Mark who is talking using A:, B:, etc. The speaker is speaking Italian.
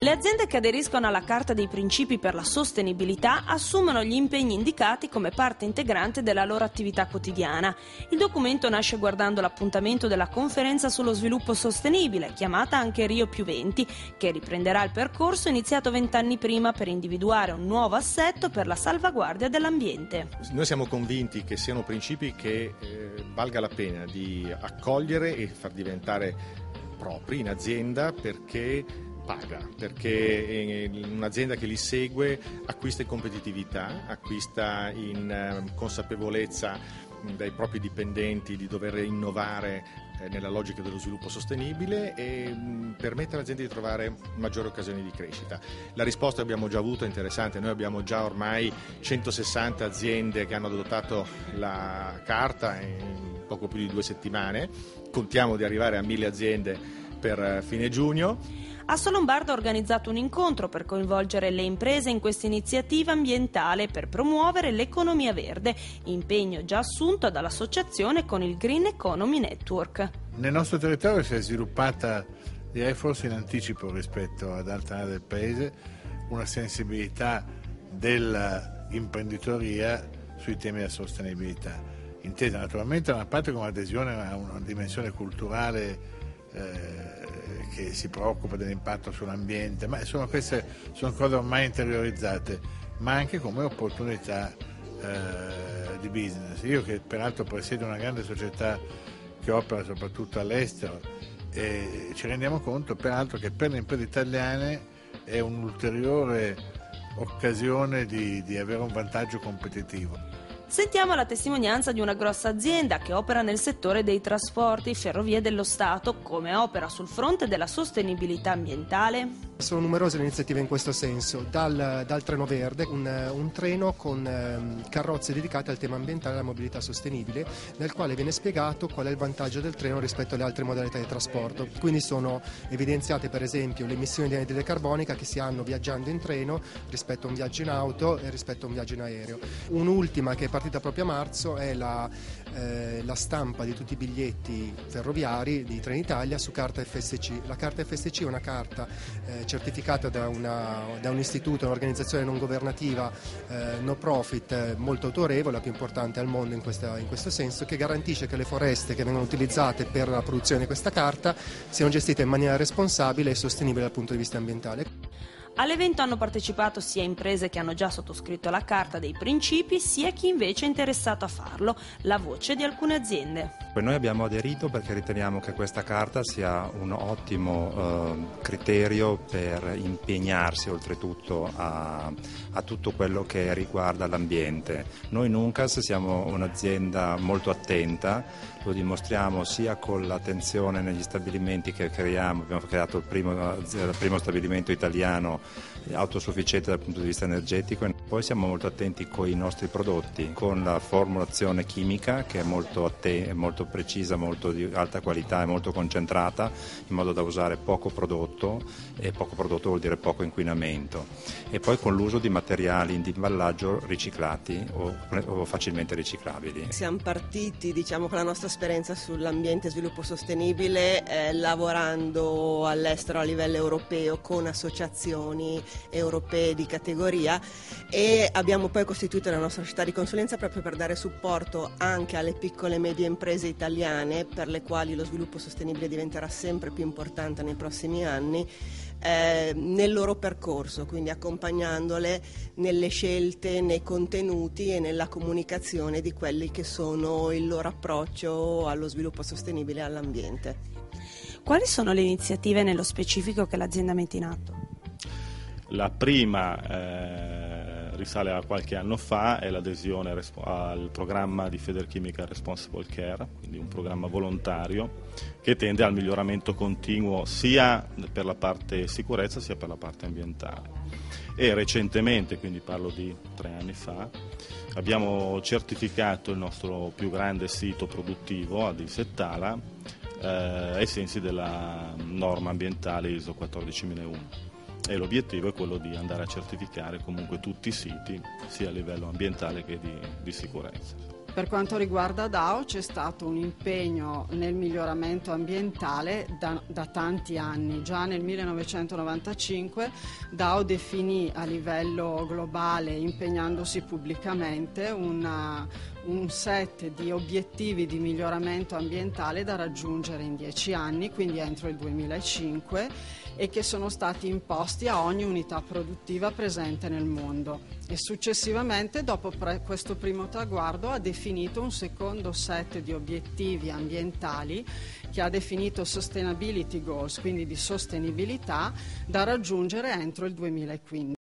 A: Le aziende che aderiscono alla Carta dei Principi per la Sostenibilità assumono gli impegni indicati come parte integrante della loro attività quotidiana. Il documento nasce guardando l'appuntamento della Conferenza sullo sviluppo sostenibile, chiamata anche Rio+20, che riprenderà il percorso iniziato 20 anni prima per individuare un nuovo assetto per la salvaguardia dell'ambiente.
B: Noi siamo convinti che siano principi che valga la pena di accogliere e far diventare propri in azienda, perché un'azienda che li segue acquista in competitività, acquista in consapevolezza dai propri dipendenti di dover innovare nella logica dello sviluppo sostenibile e permette all'azienda di trovare maggiori occasioni di crescita. La risposta che abbiamo già avuto è interessante, noi abbiamo già ormai 160 aziende che hanno adottato la carta in poco più di 2 settimane, contiamo di arrivare a 1000 aziende per fine giugno.
A: Assolombarda ha organizzato un incontro per coinvolgere le imprese in questa iniziativa ambientale per promuovere l'economia verde, impegno già assunto dall'associazione con il Green Economy Network.
C: Nel nostro territorio si è sviluppata, direi forse in anticipo rispetto ad altre aree del paese, una sensibilità dell'imprenditoria sui temi della sostenibilità, intesa naturalmente da una parte come adesione a una dimensione culturale che si preoccupa dell'impatto sull'ambiente, ma queste sono cose ormai interiorizzate, ma anche come opportunità di business. Io, che peraltro presiedo una grande società che opera soprattutto all'estero, ci rendiamo conto peraltro che per le imprese italiane è un'ulteriore occasione di avere un vantaggio competitivo.
A: Sentiamo la testimonianza di una grossa azienda che opera nel settore dei trasporti, Ferrovie dello Stato, come opera sul fronte della sostenibilità ambientale.
D: Sono numerose le iniziative in questo senso, dal treno verde, un treno con carrozze dedicate al tema ambientale e alla mobilità sostenibile, nel quale viene spiegato qual è il vantaggio del treno rispetto alle altre modalità di trasporto. Quindi sono evidenziate per esempio le emissioni di anidride carbonica che si hanno viaggiando in treno rispetto a un viaggio in auto e rispetto a un viaggio in aereo. Un'ultima che è partita proprio a marzo è la stampa di tutti i biglietti ferroviari di Trenitalia su carta FSC. La carta FSC è una carta certificata da un istituto, un'organizzazione non governativa no profit molto autorevole, la più importante al mondo in questo senso, che garantisce che le foreste che vengono utilizzate per la produzione di questa carta siano gestite in maniera responsabile e sostenibile dal punto di vista ambientale.
A: All'evento hanno partecipato sia imprese che hanno già sottoscritto la Carta dei Principi, sia chi invece è interessato a farlo, la voce di alcune aziende.
E: Noi abbiamo aderito perché riteniamo che questa carta sia un ottimo criterio per impegnarsi oltretutto a tutto quello che riguarda l'ambiente. Noi in Uncas siamo un'azienda molto attenta, lo dimostriamo sia con l'attenzione negli stabilimenti che creiamo, abbiamo creato il primo stabilimento italiano autosufficiente dal punto di vista energetico, e poi siamo molto attenti con i nostri prodotti, con la formulazione chimica che è molto precisa, molto di alta qualità e molto concentrata, in modo da usare poco prodotto, e poco prodotto vuol dire poco inquinamento, e poi con l'uso di materiali di imballaggio riciclati o facilmente riciclabili.
F: Siamo partiti con la nostra esperienza sull'ambiente e sviluppo sostenibile lavorando all'estero a livello europeo con associazioni europee di categoria, e abbiamo poi costituito la nostra società di consulenza proprio per dare supporto anche alle piccole e medie imprese italiane, per le quali lo sviluppo sostenibile diventerà sempre più importante nei prossimi anni, nel loro percorso, quindi accompagnandole nelle scelte, nei contenuti e nella comunicazione di quelli che sono il loro approccio allo sviluppo sostenibile e all'ambiente.
A: Quali sono le iniziative nello specifico che l'azienda mette in atto?
G: La prima risale a qualche anno fa, è l'adesione al programma di Federchimica Responsible Care, quindi un programma volontario che tende al miglioramento continuo sia per la parte sicurezza sia per la parte ambientale. E recentemente, quindi parlo di 3 anni fa, abbiamo certificato il nostro più grande sito produttivo ad Settala ai sensi della norma ambientale ISO 14001. E l'obiettivo è quello di andare a certificare comunque tutti i siti, sia a livello ambientale che di sicurezza.
H: Per quanto riguarda DAO c'è stato un impegno nel miglioramento ambientale da tanti anni. Già nel 1995 DAO definì a livello globale, impegnandosi pubblicamente, un set di obiettivi di miglioramento ambientale da raggiungere in 10 anni, quindi entro il 2005, e che sono stati imposti a ogni unità produttiva presente nel mondo. E successivamente, dopo questo primo traguardo, ha definito un secondo set di obiettivi ambientali che ha definito Sustainability Goals, quindi di sostenibilità, da raggiungere entro il 2015.